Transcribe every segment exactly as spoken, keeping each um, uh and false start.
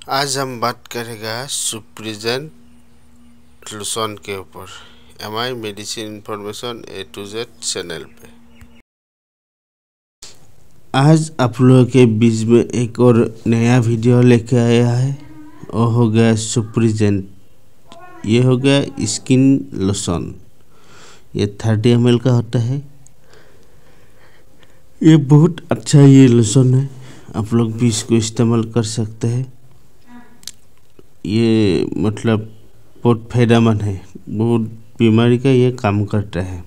आज हम बात करेगा सुप्रीजेंट लोशन के ऊपर M I medicine information A to Z channel पे। आज आप लोगों के बीच में एक और नया वीडियो लेके आया है। वो हो गया सुप्रीजेंट। ये हो गया स्किन लोशन। ये थर्टी एम एल का होता है। ये बहुत अच्छा ये लोशन है। आप लोग भी इसको इस्तेमाल कर सकते हैं। ये मतलब बहुत फायदेमंद है। बहुत बीमारी का ये काम करता है।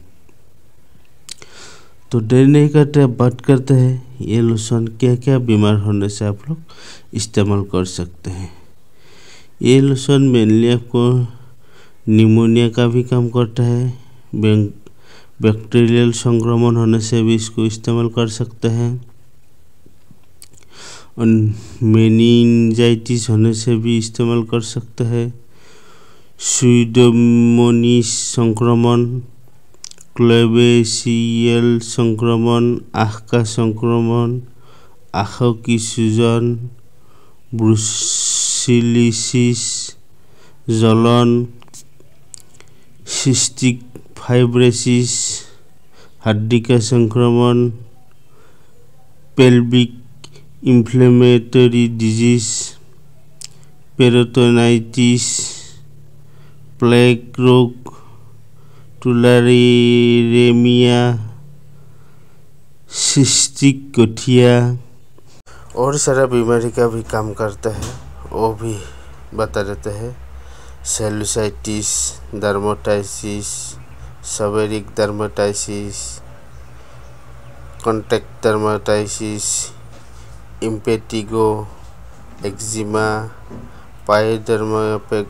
तो देर नहीं करते, बात करते हैं ये लोशन क्या क्या बीमार होने से आप लोग इस्तेमाल कर सकते हैं। ये लोशन मेनली आपको निमोनिया का भी काम करता है। बैक्टीरियल संक्रमण होने से भी इसको इस्तेमाल कर सकते हैं। और मेनिंजाइटिस होने से भी इस्तेमाल कर सकते हैं। सुडोमोनास संक्रमण, क्लेबेसियल संक्रमण, आँख का संक्रमण, आँखों की सूजन, ब्रुसिलिसिस, जलन, सिस्टिक फाइब्रोसिस, हड्डी का संक्रमण, pelvic inflammatory disease, peritonitis, plague रोग, टुलारिरेमिया, सिस्टिक गठिया और सारा बीमारी का भी काम करता है। वो भी बता देते हैं। Cellulitis, dermatitis, seborrhoeic dermatitis, contact dermatitis, impetigo, eczema, pyoderma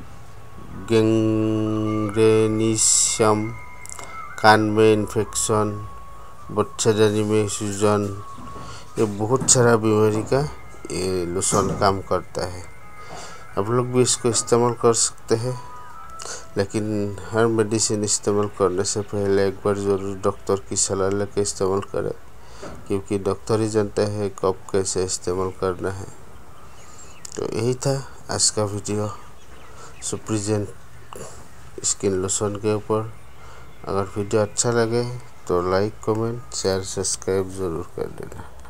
gangrenosum, कान में इन्फेक्शन, बच्चेदानी में सूजन, ये बहुत सारा बीमारी का ये लोशन काम करता है। आप लोग भी इसको इस्तेमाल कर सकते हैं। लेकिन हर मेडिसिन इस्तेमाल करने से पहले एक बार ज़रूर डॉक्टर की सलाह लेकर इस्तेमाल करें, क्योंकि डॉक्टर ही जानता है कब कैसे इस्तेमाल करना है। तो यही था आज का वीडियो सुप्रीजेंट स्किन लोशन के ऊपर। अगर वीडियो अच्छा लगे तो लाइक, कमेंट, शेयर, सब्सक्राइब ज़रूर कर देना।